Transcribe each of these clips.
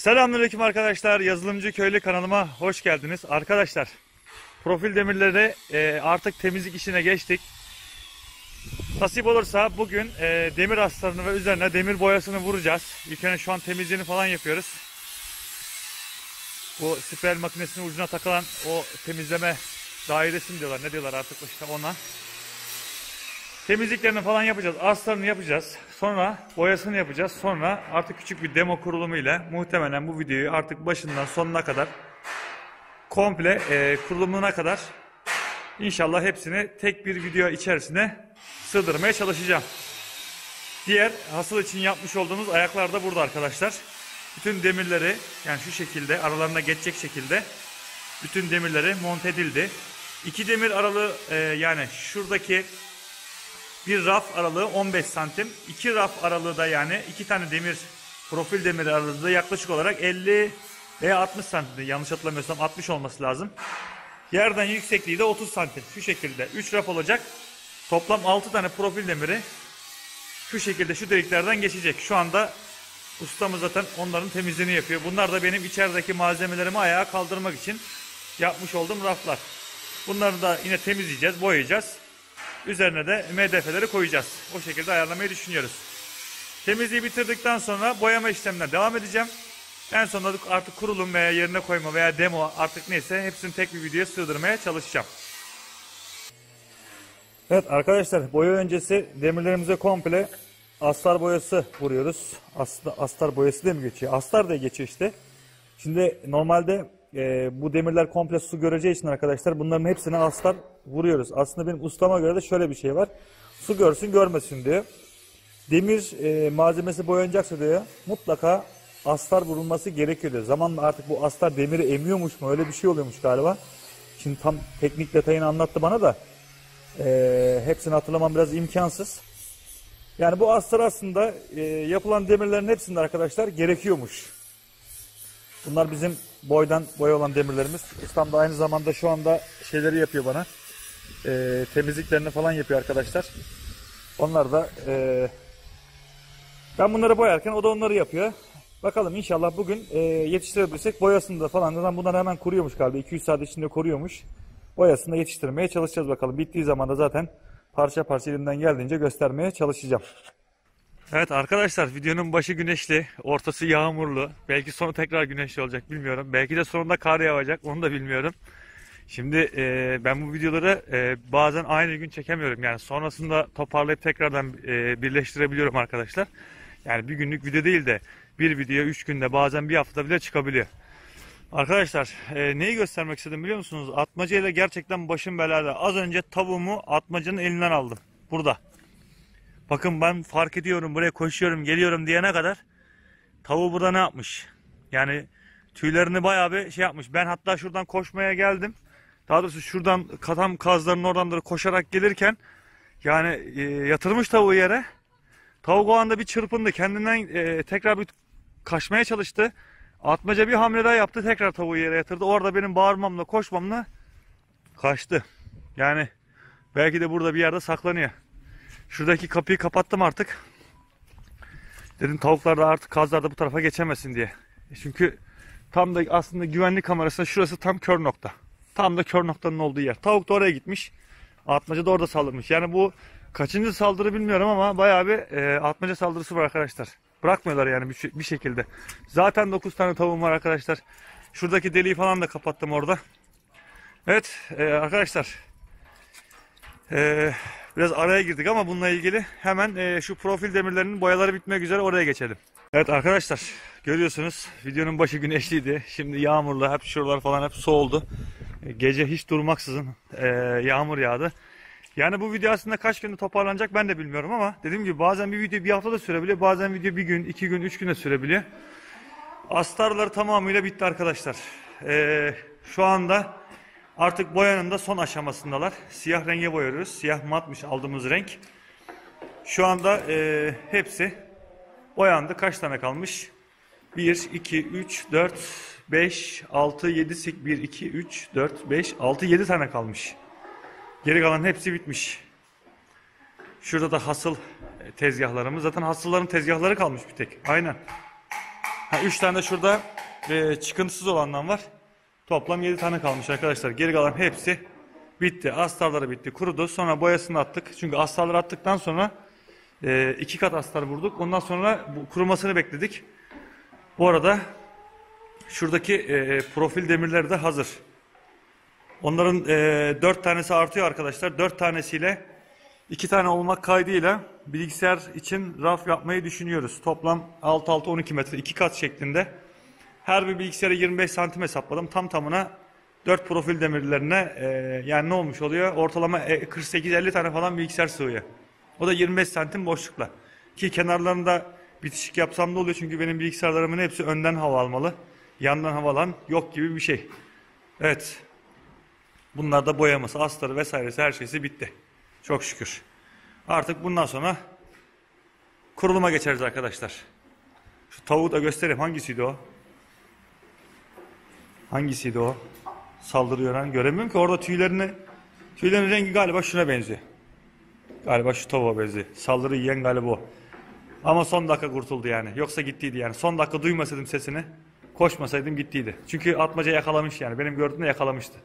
Selamünaleyküm arkadaşlar. Yazılımcı Köylü kanalıma hoş geldiniz. Arkadaşlar, profil demirleri artık temizlik işine geçtik. Nasip olursa bugün demir astarını ve üzerine demir boyasını vuracağız. İlk önce şu an temizliğini falan yapıyoruz. Bu spiral makinesinin ucuna takılan o temizleme dairesi mi diyorlar, ne diyorlar artık işte ona. Temizliklerini falan yapacağız. Astarını yapacağız. Sonra boyasını yapacağız. Sonra artık küçük bir demo kurulumu ile muhtemelen bu videoyu artık başından sonuna kadar komple kurulumuna kadar inşallah hepsini tek bir video içerisine sığdırmaya çalışacağım. Diğer hasıl için yapmış olduğumuz ayaklar da burada arkadaşlar. Bütün demirleri, yani şu şekilde aralarına geçecek şekilde bütün demirleri monte edildi. İki demir aralığı yani şuradaki bir raf aralığı 15 santim. İki raf aralığı da, yani iki tane demir, profil demir aralığı da yaklaşık olarak 50 veya 60 santim. Yanlış hatırlamıyorsam 60 olması lazım. Yerden yüksekliği de 30 santim. Şu şekilde 3 raf olacak. Toplam 6 tane profil demiri şu şekilde şu deliklerden geçecek. Şu anda ustamız zaten onların temizliğini yapıyor. Bunlar da benim içerideki malzemelerimi ayağa kaldırmak için yapmış olduğum raflar. Bunları da yine temizleyeceğiz, boyayacağız. Üzerine de MDF'leri koyacağız. O şekilde ayarlamayı düşünüyoruz. Temizliği bitirdikten sonra boyama işlemine devam edeceğim. En sonunda artık kurulum veya yerine koyma veya demo, artık neyse hepsini tek bir videoya sığdırmaya çalışacağım. Evet arkadaşlar, boya öncesi demirlerimize komple astar boyası vuruyoruz. Aslında astar boyası diye mi geçiyor? Astar diye geçiyor işte. Şimdi normalde bu demirler komple su göreceği için arkadaşlar bunların hepsine astar vuruyoruz. Aslında benim ustama göre de şöyle bir şey var. Su görsün görmesin diyor. Demir malzemesi boyanacaksa diyor mutlaka astar vurulması gerekiyor diyor. Zamanla artık bu astar demiri emiyormuş mu, öyle bir şey oluyormuş galiba. Şimdi tam teknik detayını anlattı bana da hepsini hatırlamam biraz imkansız. Yani bu astar aslında yapılan demirlerin hepsinde arkadaşlar gerekiyormuş. Bunlar bizim boydan boya olan demirlerimiz. Ustam da aynı zamanda şu anda şeyleri yapıyor bana. Temizliklerini falan yapıyor arkadaşlar. Onlar da ben bunları boyarken o da onları yapıyor. Bakalım inşallah bugün yetiştirebilirsek boyasını da falan. Zaten bunlar hemen kuruyormuş galiba. 200 saat içinde kuruyormuş. Boyasını da yetiştirmeye çalışacağız bakalım. Bittiği zaman da zaten parça parça elimden geldiğince göstermeye çalışacağım. Evet arkadaşlar, videonun başı güneşli, ortası yağmurlu. Belki sonu tekrar güneşli olacak, bilmiyorum. Belki de sonunda kar yağacak, onu da bilmiyorum. Şimdi ben bu videoları bazen aynı gün çekemiyorum. Yani sonrasında toparlayıp tekrardan birleştirebiliyorum arkadaşlar. Yani bir günlük video değil de bir video 3 günde, bazen bir haftada bile çıkabiliyor. Arkadaşlar neyi göstermek istedim biliyor musunuz? Atmaca ile gerçekten başım belada. Az önce tavuğumu atmacanın elinden aldım. Burada. Bakın ben fark ediyorum, buraya koşuyorum geliyorum diyene kadar tavuğu burada ne yapmış? Yani tüylerini bayağı bir şey yapmış. Ben hatta şuradan koşmaya geldim. Daha doğrusu şuradan tam kazların oradan da koşarak gelirken yani yatırmış tavuğu yere. Tavuk o anda bir çırpındı. Kendinden tekrar bir kaçmaya çalıştı. Atmaca bir hamle daha yaptı. Tekrar tavuğu yere yatırdı. Orada benim bağırmamla, koşmamla kaçtı. Yani belki de burada bir yerde saklanıyor. Şuradaki kapıyı kapattım artık. Dedim tavuklar da artık, kazlar da bu tarafa geçemesin diye. Çünkü tam da aslında güvenlik kamerasında şurası tam kör nokta. Tam da kör noktanın olduğu yer. Tavuk da oraya gitmiş. Atmaca da orada saldırmış. Yani bu kaçıncı saldırı bilmiyorum ama bayağı bir atmaca saldırısı var arkadaşlar. Bırakmıyorlar yani bir şekilde. Zaten 9 tane tavuğum var arkadaşlar. Şuradaki deliği falan da kapattım orada. Evet arkadaşlar. Biraz araya girdik ama bununla ilgili hemen şu profil demirlerinin boyaları bitmek üzere, oraya geçelim. Evet arkadaşlar, görüyorsunuz videonun başı güneşliydi. Şimdi yağmurlu, hep şuralar falan hep soğudu. Gece hiç durmaksızın yağmur yağdı. Yani bu video aslında kaç günde toparlanacak ben de bilmiyorum ama dediğim gibi bazen bir video bir hafta da sürebiliyor. Bazen video bir gün, 2 gün, 3 gün de sürebiliyor. Astarları tamamıyla bitti arkadaşlar. Şu anda artık boyanın da son aşamasındalar. Siyah renge boyuyoruz. Siyah matmış aldığımız renk. Şu anda hepsi boyandı. Kaç tane kalmış? 1, 2, 3, 4, 5, 6, 7, 8, 1, 2, 3, 4, 5, 6, 7 tane kalmış. Geri kalan hepsi bitmiş. Şurada da hasıl tezgahlarımız. Zaten hasılların tezgahları kalmış bir tek. Aynen. 3 tane de şurada çıkıntısız olandan var. Toplam 7 tane kalmış arkadaşlar. Geri kalan hepsi bitti. Astarları bitti. Kurudu. Sonra boyasını attık. Çünkü astarları attıktan sonra 2 kat astar vurduk. Ondan sonra bu kurumasını bekledik. Bu arada şuradaki profil demirleri de hazır. Onların 4 tanesi artıyor arkadaşlar. 4 tanesiyle 2 tane olmak kaydıyla bilgisayar için raf yapmayı düşünüyoruz. Toplam 6-6-12 metre 2 kat şeklinde. Her bir bilgisayara 25 santim hesapladım. Tam tamına 4 profil demirlerine yani ne olmuş oluyor? Ortalama 48-50 tane falan bilgisayar sığıyor. O da 25 santim boşlukla. Ki kenarlarında bitişik yapsam da oluyor. Çünkü benim bilgisayarlarımın hepsi önden hava almalı. Yandan hava alan yok gibi bir şey. Evet. Bunlar da boyaması, astarı vesairesi her şeysi bitti. Çok şükür. Artık bundan sonra kuruluma geçeriz arkadaşlar. Şu tavuğu da göstereyim. Hangisiydi o? Hangisiydi o? Saldırıyor lan. Göremiyorum ki orada tüylerin rengi galiba şuna benziyor. Galiba şu tavuğa benziyor. Saldırı yiyen galiba o. Ama son dakika kurtuldu yani. Yoksa gittiydi yani. Son dakika duymasaydım sesini, koşmasaydım gittiydi. Çünkü atmaca yakalamış yani. Benim gördüğümde yakalamıştı.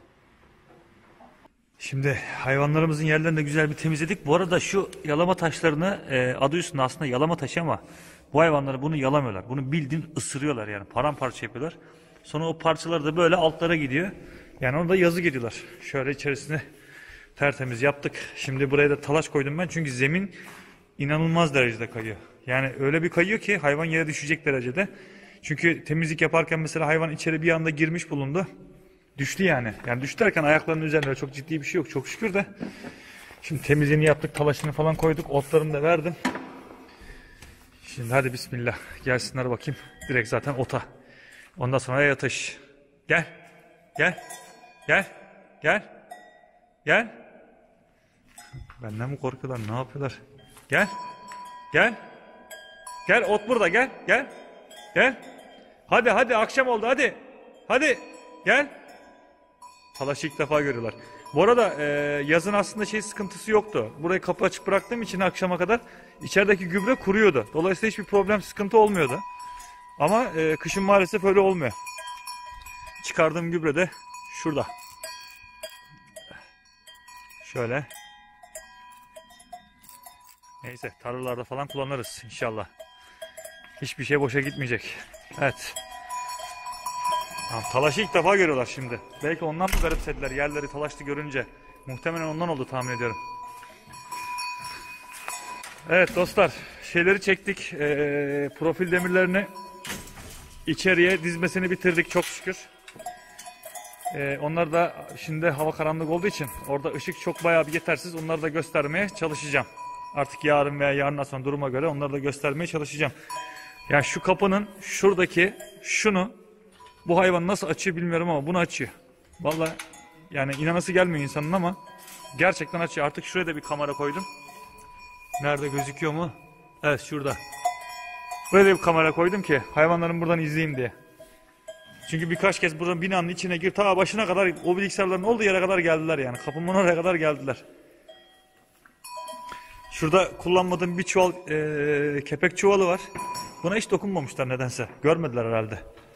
Şimdi hayvanlarımızın yerlerini de güzel bir temizledik. Bu arada şu yalama taşlarını adı üstünde aslında yalama taşı ama bu hayvanları bunu yalamıyorlar. Bunu bildiğin ısırıyorlar yani. Paramparça yapıyorlar. Sonra o parçalar da böyle altlara gidiyor. Yani orada yazık ediyorlar. Şöyle içerisine tertemiz yaptık. Şimdi buraya da talaş koydum ben. Çünkü zemin inanılmaz derecede kayıyor. Yani öyle bir kayıyor ki hayvan yere düşecek derecede. Çünkü temizlik yaparken mesela hayvan içeri bir anda girmiş bulundu. Düştü yani. Yani düştü derken ayaklarının üzerinde çok ciddi bir şey yok. Çok şükür de. Şimdi temizliğini yaptık. Talaşını falan koyduk. Otlarını da verdim. Şimdi hadi bismillah. Gelsinler bakayım. Direkt zaten ota. Ondan sonra yatış. Gel. Gel. Gel. Gel. Gel. Benden mi korkuyorlar? Ne yapıyorlar? Gel. Gel. Gel ot burada gel. Gel. Gel. Hadi hadi akşam oldu hadi. Hadi. Gel. Talaşı ilk defa görüyorlar. Bu arada yazın aslında sıkıntısı yoktu. Burayı kapı açık bıraktığım için akşama kadar içerideki gübre kuruyordu. Dolayısıyla hiçbir problem sıkıntı olmuyordu. Ama kışın maalesef öyle olmuyor. Çıkardığım gübre de şurada. Şöyle. Neyse tarlalarda falan kullanırız inşallah. Hiçbir şey boşa gitmeyecek. Evet. Tamam, talaşı ilk defa görüyorlar şimdi. Belki ondan mı garipsediler yerleri talaşlı görünce. Muhtemelen ondan oldu tahmin ediyorum. Evet dostlar şeyleri çektik. Profil demirlerini içeriye dizmesini bitirdik çok şükür. Onlar da şimdi hava karanlık olduğu için orada ışık çok bayağı bir yetersiz. Onları da göstermeye çalışacağım. Artık yarın veya yarından sonra duruma göre onları da göstermeye çalışacağım. Yani şu kapının şuradaki şunu bu hayvan nasıl açıyor bilmiyorum ama bunu açıyor. Vallahi yani inanası gelmiyor insanın ama gerçekten açıyor. Artık şuraya da bir kamera koydum. Nerede gözüküyor mu? Evet şurada. Buraya da bir kamera koydum ki hayvanların buradan izleyeyim diye. Çünkü birkaç kez buradan binanın içine gir ta başına kadar o bilgisayarların olduğu yere kadar geldiler yani. Kapımın oraya kadar geldiler. Şurada kullanmadığım bir çuval kepek çuvalı var. Buna hiç dokunmamışlar nedense. Görmediler herhalde.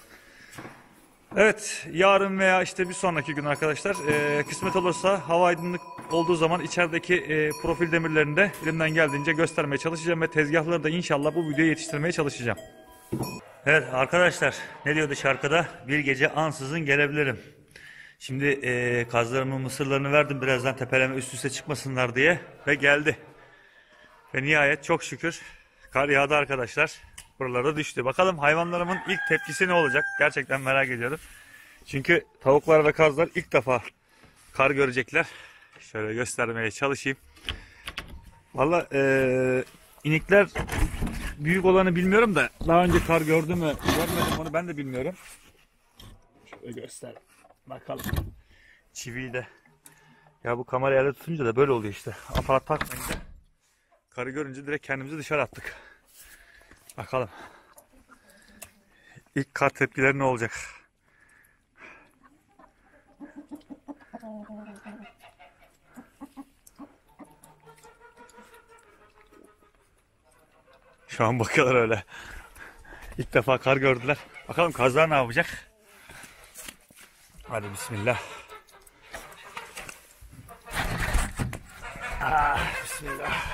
Evet yarın veya işte bir sonraki gün arkadaşlar kısmet olursa hava aydınlık olduğu zaman içerideki profil demirlerini de elimden geldiğince göstermeye çalışacağım ve tezgahları da inşallah bu videoya yetiştirmeye çalışacağım. Evet arkadaşlar ne diyordu şarkıda? Bir gece ansızın gelebilirim. Şimdi kazlarımın mısırlarını verdim birazdan tepeleme üst üste çıkmasınlar diye ve geldi. Ve nihayet çok şükür kar yağdı arkadaşlar. Buralarda düştü. Bakalım hayvanlarımın ilk tepkisi ne olacak? Gerçekten merak ediyorum. Çünkü tavuklar ve kazlar ilk defa kar görecekler. Şöyle göstermeye çalışayım. Valla inikler büyük olanı bilmiyorum da daha önce kar gördü mü görmedim onu ben de bilmiyorum. Şöyle göster. Bakalım. Çiviyi de. Ya bu kamerayı elde tutunca da böyle oluyor işte. Aparat takmayınca karı görünce direkt kendimizi dışarı attık. Bakalım. İlk kar tepkileri ne olacak? Şu an bakıyorlar öyle. İlk defa kar gördüler. Bakalım kazlar ne yapacak? Hadi bismillah. Bismillah.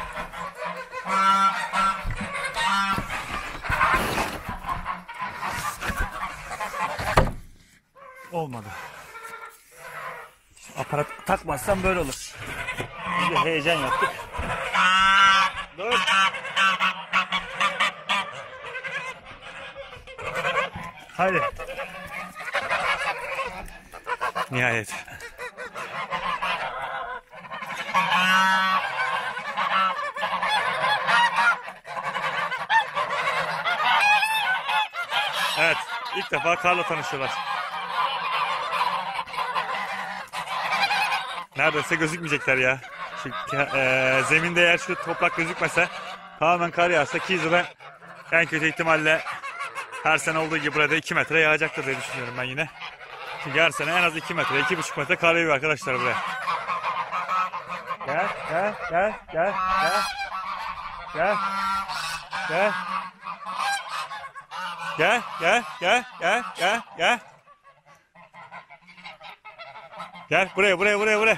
Olmadı. Aparat takmazsam böyle olur. Biz de heyecan yaptık. Dur. Hadi. Nihayet. Evet, ilk defa karla tanışıyorlar. Neredeyse gözükmeyecekler ya. Çünkü zeminde eğer şu toprak gözükmese, tamamen kar yağsa ki zaten en kötü ihtimalle her sene olduğu gibi burada 2 metre yağacaktır diye düşünüyorum ben yine. Çünkü her sene en az 2 metre, 2,5 metre kar yağıyor arkadaşlar buraya. Gel, gel, gel, gel, gel. Gel. Gel. Gel, gel, gel, gel, gel, gel. Gel buraya, buraya, buraya, buraya.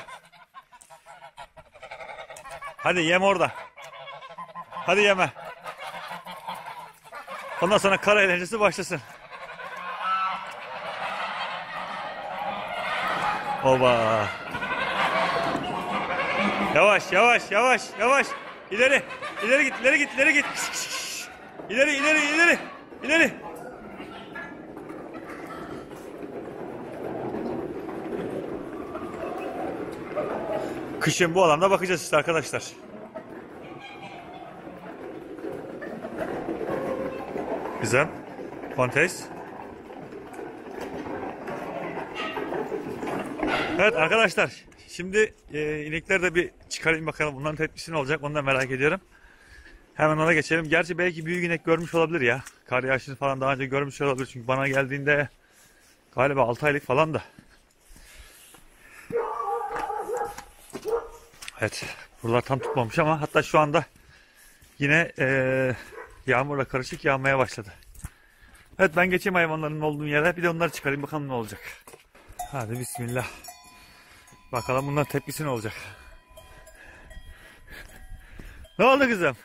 Hadi yem orada. Hadi yeme. Ondan sonra kar eğlencesi başlasın. Oba. Yavaş, yavaş, yavaş, yavaş. İleri, ileri git, ileri git, ileri git. İleri, ileri, ileri, ileri. Kışın bu alanda bakacağız işte arkadaşlar. Güzel. Kontes. Evet arkadaşlar. Şimdi inekleri de bir çıkarayım bakalım. Bunların tepkisi ne olacak onu da merak ediyorum. Hemen ona geçelim. Gerçi belki büyük inek görmüş olabilir ya. Kar yağışını falan daha önce görmüş olabilir. Çünkü bana geldiğinde galiba 6 aylık falan da. Evet. Buralar tam tutmamış ama hatta şu anda yine yağmurla karışık yağmaya başladı. Evet ben geçeyim hayvanların olduğu yere. Bir de onları çıkarayım bakalım ne olacak. Hadi bismillah. Bakalım bunların tepkisi ne olacak. Ne oldu kızım?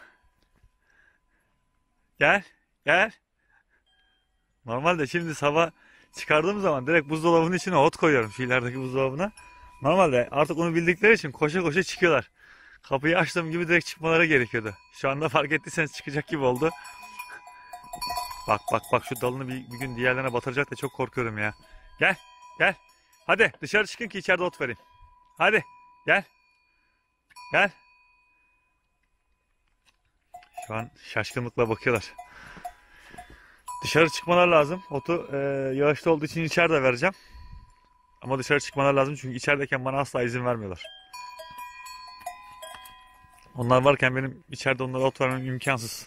Gel. Gel. Normalde şimdi sabah çıkardığım zaman direkt buzdolabının içine ot koyuyorum. Şu ilerideki buzdolabına. Normalde artık onu bildikleri için koşa koşa çıkıyorlar. Kapıyı açtığım gibi direkt çıkmaları gerekiyordu. Şu anda fark ettiyseniz çıkacak gibi oldu. Bak bak bak şu dalını bir gün diğerlerine batıracak da çok korkuyorum ya. Gel gel. Hadi dışarı çıkın ki içeride ot vereyim. Hadi gel. Gel. Şu an şaşkınlıkla bakıyorlar. Dışarı çıkmalar lazım. Otu yağışlı olduğu için içeride vereceğim. Ama dışarı çıkmalar lazım çünkü içerideyken bana asla izin vermiyorlar. Onlar varken benim içeride onlara ot vermem imkansız.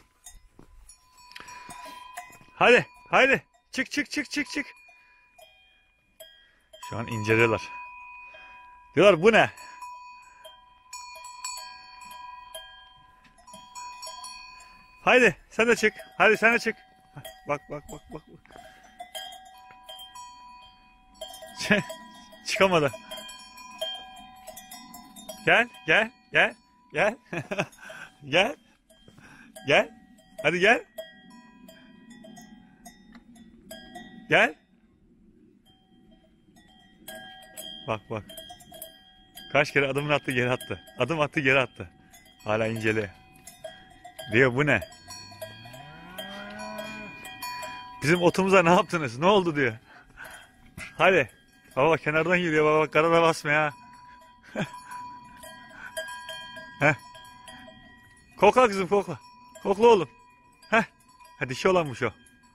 Hadi, hadi. Çık, çık, çık, çık, çık. Şu an inceliyorlar. Diyorlar bu ne? Haydi sen de çık. Hadi sen de çık. Bak, bak, bak, bak. Çıkamadı. Gel, gel, gel, gel. Gel. Gel. Hadi gel. Gel. Bak bak. Kaç kere adımını attı geri attı. Adım attı geri attı. Hala inceliyor. Diyor bu ne? Bizim otumuza ne yaptınız? Ne oldu diyor. Hadi. Baba kenardan yürüyor baba. Karada basma ya. Heh. Kokla kızım kokla. Kokla oğlum. Heh. Ha dişi olanmış o.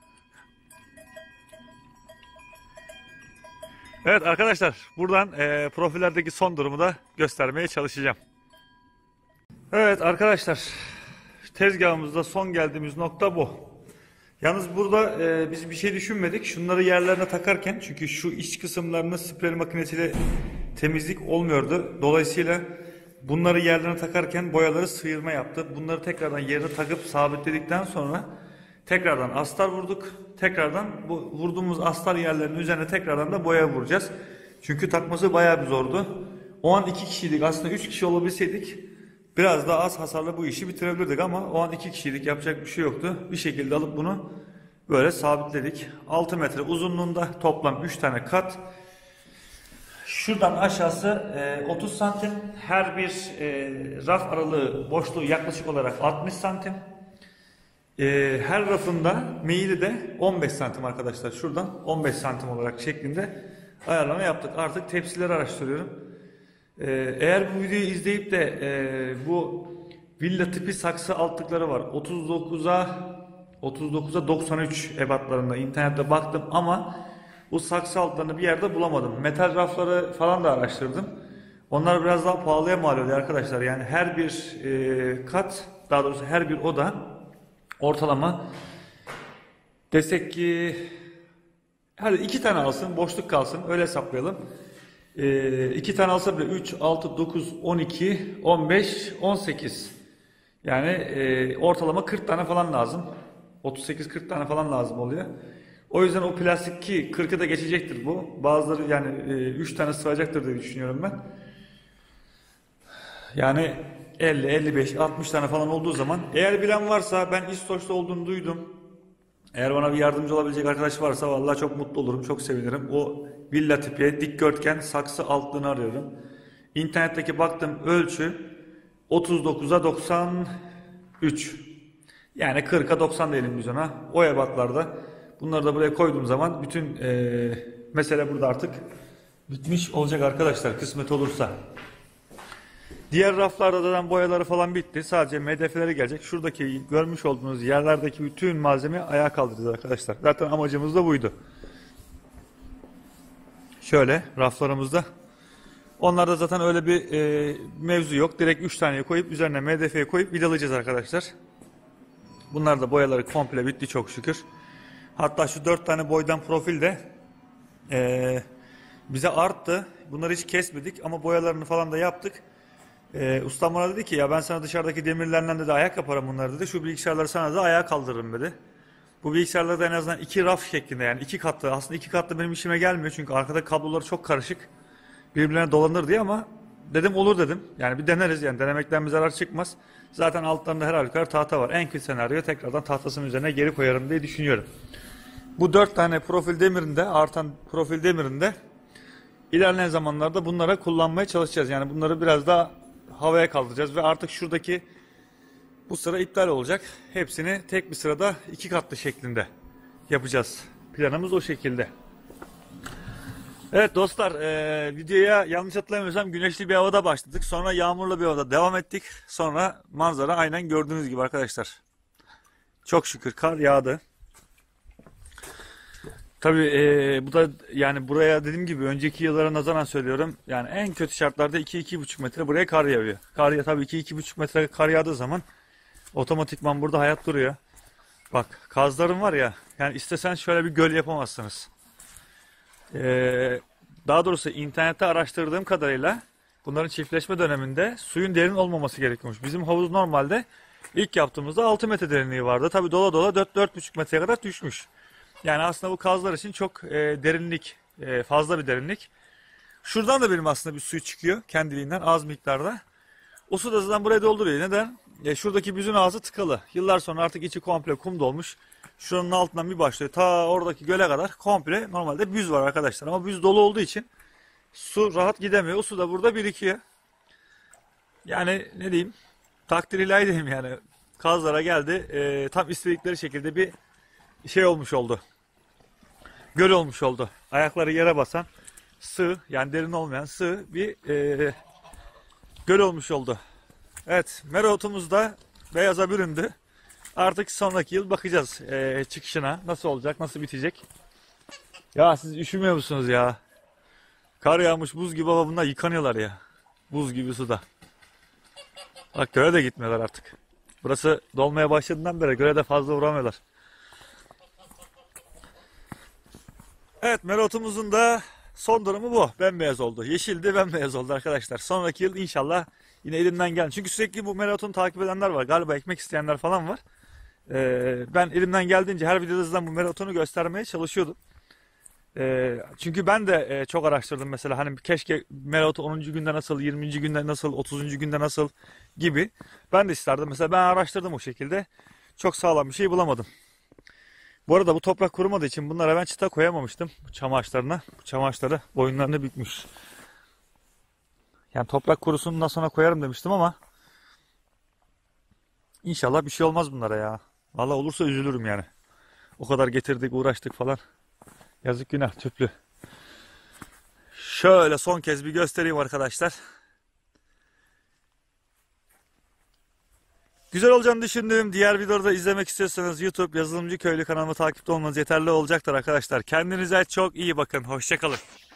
Evet arkadaşlar buradan profillerdeki son durumu da göstermeye çalışacağım. Evet arkadaşlar tezgahımızda son geldiğimiz nokta bu. Yalnız burada biz bir şey düşünmedik. Şunları yerlerine takarken çünkü şu iç kısımlarını sprey makinesiyle temizlik olmuyordu. Dolayısıyla bunları yerlerine takarken boyaları sıyırma yaptı. Bunları tekrardan yerine takıp sabitledikten sonra Tekrardan astar vurduk. Tekrardan bu vurduğumuz astar yerlerinin üzerine tekrardan da boya vuracağız. Çünkü takması bayağı bir zordu. O an 2 kişiydik. Aslında 3 kişi olabilseydik biraz daha az hasarla bu işi bitirebilirdik ama o an 2 kişiydik. Yapacak bir şey yoktu. Bir şekilde alıp bunu böyle sabitledik. 6 metre uzunluğunda toplam 3 tane kat. Şuradan aşağısı 30 santim. Her bir raf aralığı boşluğu yaklaşık olarak 60 santim. Her rafında meyili de 15 santim arkadaşlar. Şuradan 15 santim olarak şeklinde ayarlama yaptık. Artık tepsileri araştırıyorum. Eğer bu videoyu izleyip de bu villa tipi saksı altlıkları var. 39'a 93 ebatlarında internette baktım ama bu saksı altlarını bir yerde bulamadım. Metal rafları falan da araştırdım. Onlar biraz daha pahalıya mal oluyor arkadaşlar. Yani her bir kat, daha doğrusu her bir oda ortalama desek ki hadi 2 tane alsın, boşluk kalsın, öyle hesaplayalım. 2 tane alsa bile 3, 6, 9, 12, 15, 18. Yani ortalama 40 tane falan lazım. 38-40 tane falan lazım oluyor. O yüzden o plastik ki 40'ı da geçecektir bu. Bazıları yani 3 tane sığacaktır diye düşünüyorum ben. Yani 50, 55, 60 tane falan olduğu zaman eğer bilen varsa, ben İstoç'ta olduğunu duydum. Eğer bana bir yardımcı olabilecek arkadaş varsa vallahi çok mutlu olurum, çok sevinirim. O villa tipi dikdörtgen saksı altlığını arıyorum. İnternetteki baktığım ölçü 39'a 93. Yani 40'a 90 diyelim biz ona. O ebatlarda. Bunları da buraya koyduğum zaman bütün mesele burada artık bitmiş olacak arkadaşlar, kısmet olursa. Diğer raflarda da boyaları falan bitti. Sadece MDF'leri gelecek. Şuradaki görmüş olduğunuz yerlerdeki bütün malzeme ayağa kaldıracağız arkadaşlar. Zaten amacımız da buydu. Şöyle raflarımızda. Onlarda zaten öyle bir mevzu yok. Direkt 3 taneye koyup üzerine MDF'ye koyup vidalayacağız arkadaşlar. Bunlar da boyaları komple bitti çok şükür. Hatta şu 4 tane boydan profil de bize arttı. Bunları hiç kesmedik ama boyalarını falan da yaptık. Ustam bana dedi ki ya ben sana dışarıdaki demirlerden de ayak yaparım bunları dedi. Şu bilgisayarları sana da ayağa kaldırırım dedi. Bu bilgisayarlarda en azından 2 raf şeklinde, yani 2 katlı. Aslında 2 katlı benim işime gelmiyor çünkü arkada kabloları çok karışık. Birbirlerine dolanır diye ama dedim olur dedim. Yani bir deneriz, yani denemekten bir zarar çıkmaz. Zaten altlarında her halükarda tahta var. En kötü senaryo tekrardan tahtasının üzerine geri koyarım diye düşünüyorum. Bu 4 tane profil demirinde, artan profil demirinde ilerleyen zamanlarda bunlara kullanmaya çalışacağız. Yani bunları biraz daha havaya kaldıracağız ve artık şuradaki bu sıra iptal olacak. Hepsini tek bir sırada 2 katlı şeklinde yapacağız. Planımız o şekilde. Evet dostlar, videoya yanlış hatırlamıyorsam güneşli bir havada başladık. Sonra yağmurlu bir havada devam ettik. Sonra manzara aynen gördüğünüz gibi arkadaşlar. Çok şükür kar yağdı. Tabii bu da yani buraya dediğim gibi önceki yıllara nazaran söylüyorum. Yani en kötü şartlarda 2-2,5 metre buraya kar yağıyor. Kar ya tabii 2-2,5 metre kar yağdığı zaman otomatikman burada hayat duruyor. Bak kazlarım var ya, yani istesen şöyle bir göl yapamazsınız. Daha doğrusu internette araştırdığım kadarıyla bunların çiftleşme döneminde suyun derin olmaması gerekiyormuş. Bizim havuz normalde ilk yaptığımızda 6 metre derinliği vardı. Tabii dola dola 4-4,5 metreye kadar düşmüş. Yani aslında bu kazlar için çok derinlik, fazla bir derinlik. Şuradan da benim aslında bir suyu çıkıyor kendiliğinden az miktarda. O su da zaten buraya dolduruyor. Neden? Şuradaki büzün ağzı tıkalı. Yıllar sonra artık içi komple kum dolmuş. Şuranın altından bir başlıyor. Ta oradaki göle kadar komple normalde büz var arkadaşlar. Ama büz dolu olduğu için su rahat gidemiyor. O su da burada birikiyor. Yani ne diyeyim? Takdir ilahi diyeyim yani. Kazlara geldi. Tam istedikleri şekilde bir şey olmuş oldu. Göl olmuş oldu. Ayakları yere basan sığ, yani derin olmayan sığ bir göl olmuş oldu. Evet, merotumuz da beyaza büründü. Artık sonraki yıl bakacağız çıkışına. Nasıl olacak, nasıl bitecek. Ya siz üşümüyor musunuz ya? Kar yağmış buz gibi ama bunlar yıkanıyorlar ya. Buz gibi suda. Bak göle de gitmiyorlar artık. Burası dolmaya başladığından beri göle de fazla uğramıyorlar. Evet, merotumuzun da son durumu bu. Bembeyaz oldu. Yeşildi, bembeyaz oldu arkadaşlar. Sonraki yıl inşallah yine elimden gelen. Çünkü sürekli bu merotunu takip edenler var. Galiba ekmek isteyenler falan var. Ben elimden geldiğince her videoda zaten bu melatonu göstermeye çalışıyordum. Çünkü ben de çok araştırdım mesela hani keşke melaton 10. günde nasıl, 20. günde nasıl, 30. günde nasıl gibi. Ben de isterdim. Mesela ben araştırdım o şekilde. Çok sağlam bir şey bulamadım. Bu arada bu toprak kurumadığı için bunlara ben çıta koyamamıştım. Bu çam ağaçlarına. Bu çam ağaçları boyunlarını bükmüş. Yani toprak kurusundan sonra koyarım demiştim ama inşallah bir şey olmaz bunlara ya. Vallahi olursa üzülürüm yani. O kadar getirdik, uğraştık falan. Yazık günah tüplü. Şöyle son kez bir göstereyim arkadaşlar. Güzel olacağını düşündüğüm diğer videoları da izlemek istiyorsanız YouTube Yazılımcı Köylü kanalımı takipte olmanız yeterli olacaktır arkadaşlar. Kendinize çok iyi bakın. Hoşça kalın.